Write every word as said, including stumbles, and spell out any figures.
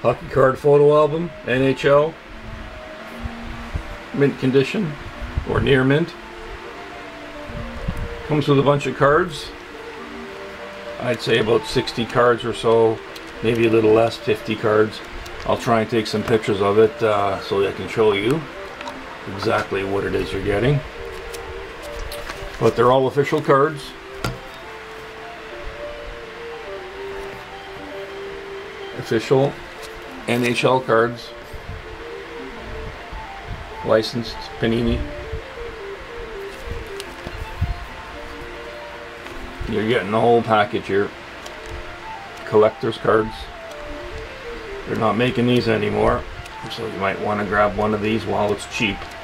Hockey card photo album, N H L, mint condition or near mint. Comes with a bunch of cards. I'd say about sixty cards or so, maybe a little less, fifty cards. I'll try and take some pictures of it uh, so I can show you exactly what it is you're getting. But they're all official cards. Official N H L cards. Licensed Panini. You're getting the whole package here. Collector's cards. They're not making these anymore, so you might want to grab one of these while it's cheap.